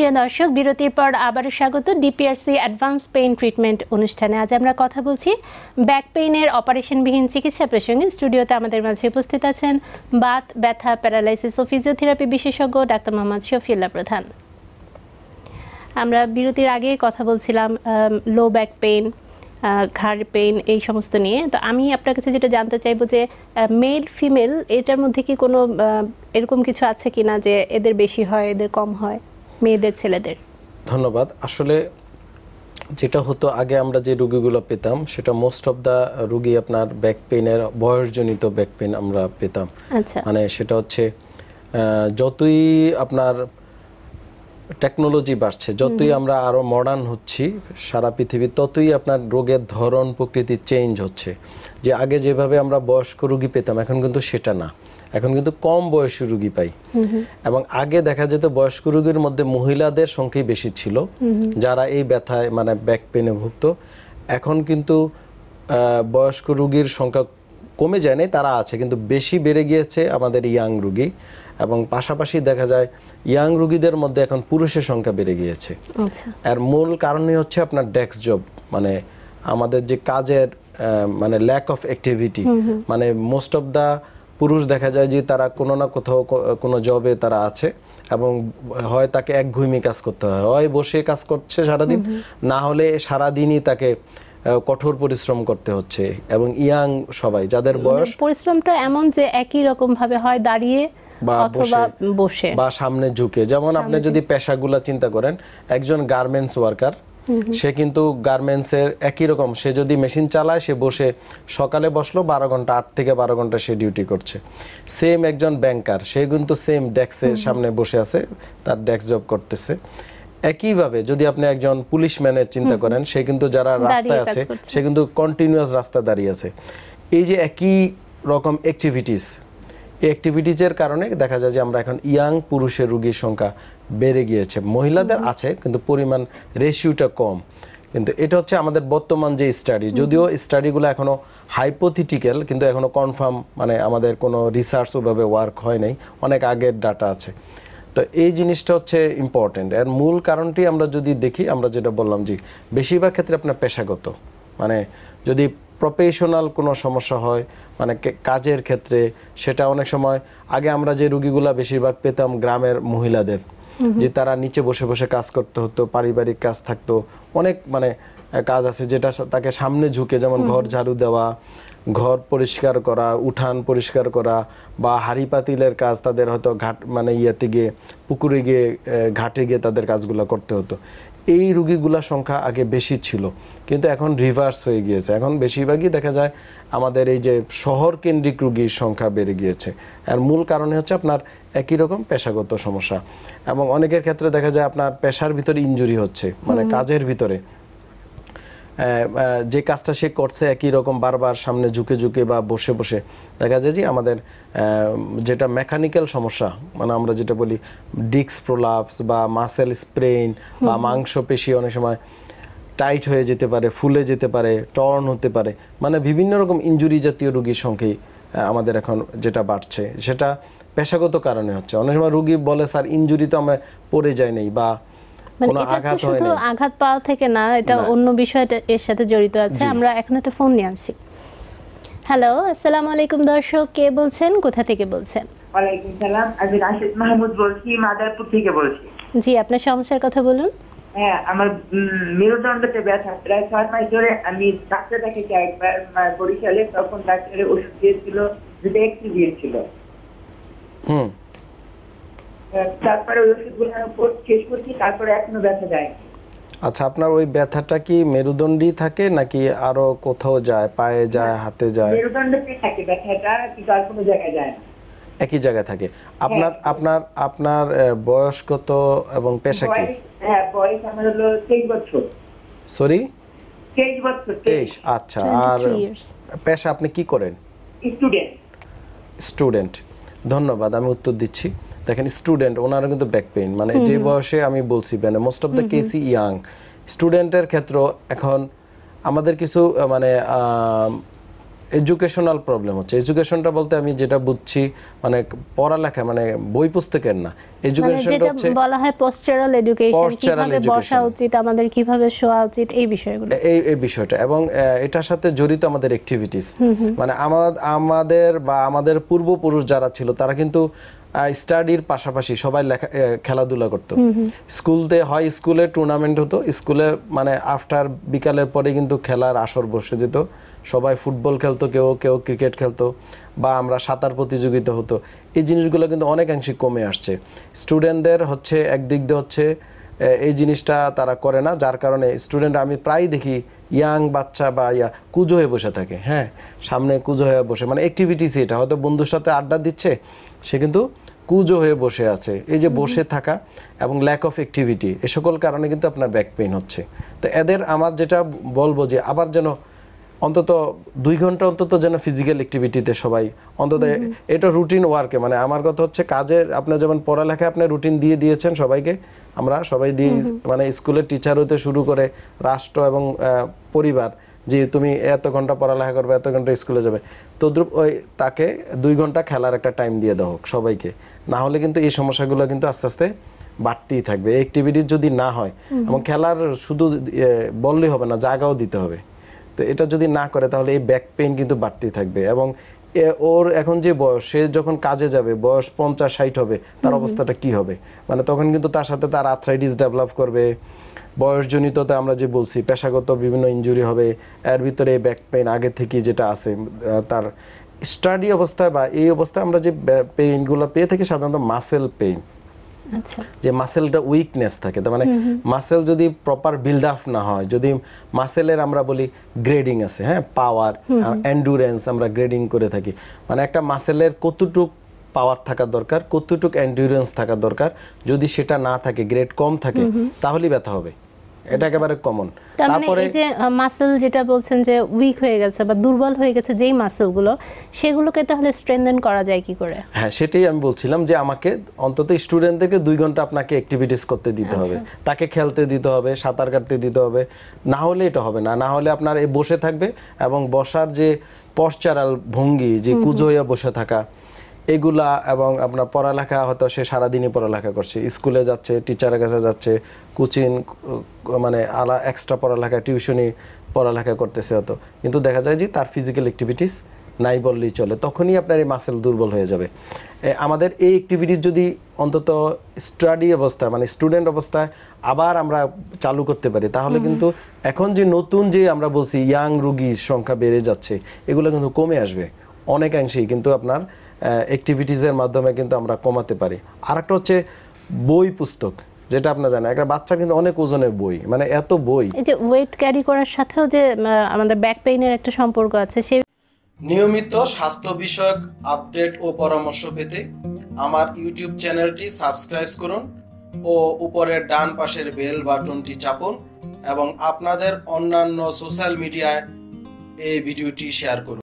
সুপ্রিয় দর্শক, বিরতির পর আবারও স্বাগত ডিপিআরসি অ্যাডভান্স পেইন ট্রিটমেন্ট অনুষ্ঠানে। আজ আমরা কথা বলছি ব্যাক পেইনের অপারেশনবিহীন চিকিৎসা প্রসঙ্গে। স্টুডিওতে আমাদের মাঝে উপস্থিত আছেন বাত, ব্যথা, প্যারালাইসিস ও ফিজিওথেরাপি বিশেষজ্ঞ ডাক্তার মোহাম্মদ শফিউল্লাহ প্রধান। আমরা বিরতির আগে কথা বলছিলাম লো ব্যাক পেইন, ঘাড় পেইন, এই সমস্ত নিয়ে। তো আমি আপনার কাছে যেটা জানতে চাইবো যে মেল ফিমেল এটার মধ্যে কি কোনো এরকম কিছু আছে কিনা যে এদের বেশি হয় এদের কম হয়, মেয়েদের ছেলেদের? ধন্যবাদ। আসলে যেটা হতো আগে আমরা যে রোগীগুলো পেতাম সেটা মোস্ট অফ দা রোগী আপনার ব্যাক পেইনের বয়সজনিত ব্যাক পেইন আমরা পেতাম। আচ্ছা, মানে সেটা হচ্ছে যতই আপনার টেকনোলজি বাড়ছে, যতই আমরা আরো মডার্ন হচ্ছি সারা পৃথিবী, ততই আপনার রোগের ধরন প্রকৃতি চেঞ্জ হচ্ছে। যে আগে যেভাবে আমরা বয়স্ক রোগী পেতাম এখন কিন্তু সেটা না, এখন কিন্তু কম বয়সী রোগী পাই। এবং আগে দেখা যেত বয়স্ক রোগীর মধ্যে মহিলাদের সংখ্যাই বেশি ছিল যারা এই ব্যথায় মানে ব্যাক পেনে ভুগত। এখন কিন্তু বয়স্ক রোগীর সংখ্যা কমে যায় নাই, তারা আছে, কিন্তু বেশি বেড়ে গিয়েছে আমাদের ইয়াং রোগী। এবং পাশাপাশি দেখা যায় ইয়াং রোগীদের মধ্যে এখন পুরুষের সংখ্যা বেড়ে গিয়েছে। এর মূল কারণই হচ্ছে আপনার ডেস্ক জব, মানে আমাদের যে কাজের মানে ল্যাক অফ অ্যাক্টিভিটি। মানে মোস্ট অফ দা পুরুষ দেখা যায় যে তারা কোনো না কোথাও কোনো জবে তারা আছে এবং হয় তাকে একঘেয়েমি কাজ করতে হয় বসে কাজ করছে সারাদিন, না হলে সারাদিনই তাকে কঠোর পরিশ্রম করতে হচ্ছে। এবং ইয়াং সবাই যাদের বয়স, পরিশ্রমটা এমন যে একই রকম ভাবে হয় দাঁড়িয়ে বা বসে বা সামনে ঝুঁকে। যেমন আপনি যদি পেশাগুলা চিন্তা করেন, একজন গার্মেন্টস ওয়ার্কার সে কিন্তু গার্মেন্টসের একই রকম, সে যদি মেশিন চালায় সে বসে সকালে বসলো 12 ঘন্টা, 8 থেকে 12 ঘন্টা সে ডিউটি করছে। সেম একজন ব্যাংকার, সে কিন্তু সেম ডেস্কের সামনে বসে আছে, তার ডেস্ক জব করতেছে। একইভাবে যদি আপনি একজন পুলিশম্যানের চিন্তা করেন, সে কিন্তু যারা রাস্তায় আছে সে কিন্তু কন্টিনিউয়াস রাস্তা দাঁড়িয়ে আছে। এই যে একই রকম অ্যাক্টিভিটিজের কারণে দেখা যায় যে আমরা এখন ইয়াং পুরুষের রোগীর সংখ্যা বেড়ে গিয়েছে। মহিলাদের আছে কিন্তু পরিমাণ রেশিওটা কম। কিন্তু এটা হচ্ছে আমাদের বর্তমান যে স্টাডি, যদিও স্টাডিগুলো এখনো হাইপোথেটিক্যাল, কিন্তু এখনো কনফার্ম মানে আমাদের কোনো রিসার্চ ওভাবে ওয়ার্ক হয় নাই, অনেক আগের ডাটা আছে। তো এই জিনিসটা হচ্ছে ইম্পর্টেন্ট। এর মূল কারণটি আমরা যদি দেখি, আমরা যেটা বললাম যে বেশিরভাগ ক্ষেত্রে আপনার পেশাগত, মানে যদি প্রফেশনাল কোনো সমস্যা হয় মানে কাজের ক্ষেত্রে, সেটা অনেক সময় আগে আমরা যে রোগীগুলা বেশিরভাগ পেতাম গ্রামের মহিলাদের, যে তারা নিচে বসে বসে কাজ করতে হতো, পারিবারিক কাজ থাকতো, অনেক মানে কাজ আছে যেটা তাকে সামনে ঝুঁকে, যেমন ঘর ঝাড়ু দেওয়া, ঘর পরিষ্কার করা, উঠান পরিষ্কার করা, বা হাঁড়ি পাতিলের কাজ তাদের হয়তো ঘাট মানে ইয়েতে গিয়ে পুকুরে গিয়ে ঘাটে গিয়ে তাদের কাজগুলো করতে হতো। এই রোগীগুলোর সংখ্যা আগে বেশি ছিল, কিন্তু এখন রিভার্স হয়ে গিয়েছে। এখন বেশিরভাগই দেখা যায় আমাদের এই যে শহর কেন্দ্রিক রোগীর সংখ্যা বেড়ে গিয়েছে। আর মূল কারণে হচ্ছে আপনার একই রকম পেশাগত সমস্যা, এবং অনেকের ক্ষেত্রে দেখা যায় আপনার পেশার ভিতরে ইনজুরি হচ্ছে, মানে কাজের ভিতরে যে কাজটা সে করছে একই রকম বারবার সামনে ঝুঁকে ঝুঁকে বা বসে বসে দেখা যায় যে আমাদের যেটা মেকানিক্যাল সমস্যা, মানে আমরা যেটা বলি ডিস্ক প্রোলাপস বা মাসেল স্প্রেন বা মাংসপেশি অনেক সময় টাইট হয়ে যেতে পারে, ফুলে যেতে পারে, টর্ন হতে পারে, মানে বিভিন্ন রকম ইনজুরি জাতীয় রোগীর সংখ্যাই আমাদের এখন যেটা বাড়ছে, সেটা পেশাগত কারণে হচ্ছে। অনেক সময় রোগী বলে স্যার ইনজুরি তো আমরা পড়ে যাই নাই বা কোনো আঘাত হয় না। আঘাত পাওয়া থেকে না, এটা অন্য বিষয়টা এর সাথে জড়িত আছে। আমরা এখন একটা ফোন নিয়ে আসছি। হ্যালো, আসসালামু আলাইকুম দর্শক, কে বলছেন, কোথা থেকে বলছেন? ওয়ালাইকুম সালাম, আমি রাশিদ মাহমুদ বলছি, মাদারপুর থেকে বলছি। জি, আপনার সমস্যার কথা বলুন। হ্যাঁ, আমার মেরুদণ্ডতে ব্যথা প্রায় 6 মাস ধরে। আমি ডাক্তার দেখাইছি একবার বরিশালে, তখন ডাক্তারের ওষুধ দিয়েছিল, যেটা একটু দিয়েছিল। তারপরে ওই ওষুধগুলো শেষ করছি, তারপরে এখনো ব্যথা যায়। আচ্ছা, আপনার ওই ব্যথাটা কি মেরুদণ্ডই থাকে নাকি আরো কোথাও যায়, পায়ে যায়, হাতে যায়? মেরুদণ্ডতে থাকে ব্যথাটা, কিন্তু আর কোনো জায়গায় যায় না। একই জায়গায় থাকে। আপনার আপনার আপনার বয়স কত এবং পেশা কি? হ্যাঁ, বয়স আমার হলো 23 বছর। সরি, 23 বছর। 23। আচ্ছা, আর পেশা আপনি কি করেন? স্টুডেন্ট। ধন্যবাদ, আমি উত্তর দিচ্ছি। দেখেন, স্টুডেন্ট ওনারা কিন্তু ব্যাক পেইন, মানে যে বয়সে আমি বলছি, মানে মোস্ট অফ দ্য কেসই ইয়াং স্টুডেন্টের ক্ষেত্রে এখন আমাদের কিছু মানে এডুকেশনাল প্রবলেম হচ্ছে। এডুকেশনটা বলতে আমি যেটা বুঝছি মানে পড়ালেখা মানে বই পুস্তকের না, এডুকেশনটা হচ্ছে বলা হয় পোস্টারাল এডুকেশন, কিভাবে বসা উচিত, আমাদের কিভাবে শোয়া উচিত, এই বিষয়গুলো, এই বিষয়টা। এবং এটার সাথে জড়িত আমাদের অ্যাক্টিভিটিস, মানে আমাদের বা আমাদের পূর্বপুরুষ যারা ছিল তারা কিন্তু স্টাডির পাশাপাশি সবাই খেলাধুলা করতো। স্কুলে টুর্নামেন্ট হতো, স্কুলে মানে আফটার বিকালের পরে কিন্তু খেলার আসর বসে যেত, সবাই ফুটবল খেলতো, কেউ ক্রিকেট খেলতো, বা আমরা সাঁতার প্রতিযোগিতা হতো। এই জিনিসগুলো কিন্তু অনেকাংশে কমে আসছে। স্টুডেন্টদের হচ্ছে একদিক দিয়ে হচ্ছে এই জিনিসটা তারা করে না, যার কারণে স্টুডেন্ট আমি প্রায় দেখি ইয়াং বাচ্চা বা কুজো হয়ে বসে থাকে। হ্যাঁ, সামনে কুজো হয়ে বসে, মানে অ্যাক্টিভিটিস এটা হয়তো বন্ধুর সাথে আড্ডা দিচ্ছে, সে কিন্তু কুজো হয়ে বসে আছে। এই যে বসে থাকা এবং ল্যাক অফ অ্যাক্টিভিটি, এ সকল কারণে কিন্তু আপনার ব্যাক পেইন হচ্ছে। তো এদের আমার যেটা বলবো যে আবার যেন অন্তত 2 ঘন্টা অন্তত যেন ফিজিক্যাল অ্যাক্টিভিটিতে সবাই অন্তত, এটা রুটিন ওয়ার্কে, মানে আমার কথা হচ্ছে কাজের, আপনার যেমন পড়ালেখায় আপনি রুটিন দিয়ে দিয়েছেন সবাইকে, আমরা সবাই দিয়ে, মানে স্কুলের টিচার হতে শুরু করে রাষ্ট্র এবং পরিবার, যে তুমি এত ঘন্টা পড়ালেখা করবে, এত ঘন্টা স্কুলে যাবে, তদ্রুপ ওই তাকে 2 ঘন্টা খেলার একটা টাইম দিয়ে দাও সবাইকে। না হলে কিন্তু এই সমস্যাগুলো কিন্তু আস্তে আস্তে বাড়তেই থাকবে। অ্যাক্টিভিটিস যদি না হয়, এবং খেলার শুধু বললেই হবে না, জায়গাও দিতে হবে। তো এটা যদি না করে তাহলে এই ব্যাক পেইন কিন্তু বাড়তেই থাকবে। এবং ওর এখন যে বয়স, সে যখন কাজে যাবে, বয়স 50-60 হবে, তার অবস্থাটা কি হবে? মানে তখন কিন্তু তার সাথে তার আর্থ্রাইটিস ডেভেলপ করবে, বয়সজনিততে আমরা যে বলছি পেশাগত বিভিন্ন ইনজুরি হবে, এর ভিতরে এই ব্যাক পেইন আগে থেকে যেটা আছে, তার স্টাডি অবস্থায় বা এই অবস্থায় আমরা যে পেইনগুলো পেয়ে থাকি সাধারণত মাসেল পেইন, যে মাসেলটা উইকনেস থাকে। তার মানে মাসেল যদি প্রপার বিল্ড আপ না হয়, যদি মাসেলের আমরা বলি গ্রেডিং আছে, হ্যাঁ, পাওয়ার, এন্ডুরেন্স আমরা গ্রেডিং করে থাকি, মানে একটা মাসেলের কতটুক পাওয়ার থাকা দরকার, কতটুক এন্ডুরেন্স থাকা দরকার, যদি সেটা না থাকে, গ্রেড কম থাকে, তাহলেই ব্যথা হবে। এটা একেবারে কমন। তারপরে এই যে মাসল যেটা বলছেন যে উইক হয়ে গেছে বা দুর্বল হয়ে গেছে, যেই মাসলগুলো, সেগুলোকে তাহলে স্ট্রেনথেন করা যায় কি করে? হ্যাঁ, সেটাই আমি বলছিলাম যে আমাকে অন্তত স্টুডেন্টদেরকে 2 ঘন্টা আপনাকে অ্যাক্টিভিটিস করতে দিতে হবে, তাকে খেলতে দিতে হবে, সাঁতার কাটতে দিতে হবে। না হলে এটা হবে না, না হলে আপনার এই বসে থাকবে, এবং বসার যে পশ্চারাল ভঙ্গি, যে কুজো হয়ে বসে থাকা, এগুলা, এবং আপনার পড়ালেখা হয়তো সে সারাদিনই পড়ালেখা করছে, স্কুলে যাচ্ছে, টিচারের কাছে যাচ্ছে, কোচিং, মানে এক্সট্রা পড়ালেখা, টিউশনি পড়ালেখা করতেছে হয়তো, কিন্তু দেখা যায় যে তার ফিজিক্যাল অ্যাক্টিভিটিস নাই বললেই চলে। তখনই আপনার এই মাসেল দুর্বল হয়ে যাবে। আমাদের এই অ্যাক্টিভিটিস যদি অন্তত স্টাডি অবস্থায়, মানে স্টুডেন্ট অবস্থায় আবার আমরা চালু করতে পারি, তাহলে কিন্তু এখন যে নতুন যে আমরা বলছি ইয়াং রোগীর সংখ্যা বেড়ে যাচ্ছে, এগুলো কিন্তু কমে আসবে অনেকাংশেই, কিন্তু আপনার অ্যাক্টিভিটিসের মাধ্যমে কিন্তু আমরা কমাতে পারি। আরেকটা হচ্ছে বই পুস্তক, যেটা আপনারা জানেন, একটা বাচ্চা কিন্তু অনেক ওজনের বই, মানে এত বই, এই যে ওয়েট ক্যারি করার সাথেও যে আমাদের ব্যাক পেইনের একটা সম্পর্ক আছে। সেই নিয়মিত স্বাস্থ্য বিষয়ক আপডেট ও পরামর্শ পেতে আমার ইউটিউব চ্যানেলটি সাবস্ক্রাইব করুন ও উপরের ডান পাশের বেল বাটনটি চাপুন, এবং আপনাদের অন্যান্য সোশ্যাল মিডিয়ায় এই ভিডিওটি শেয়ার করুন।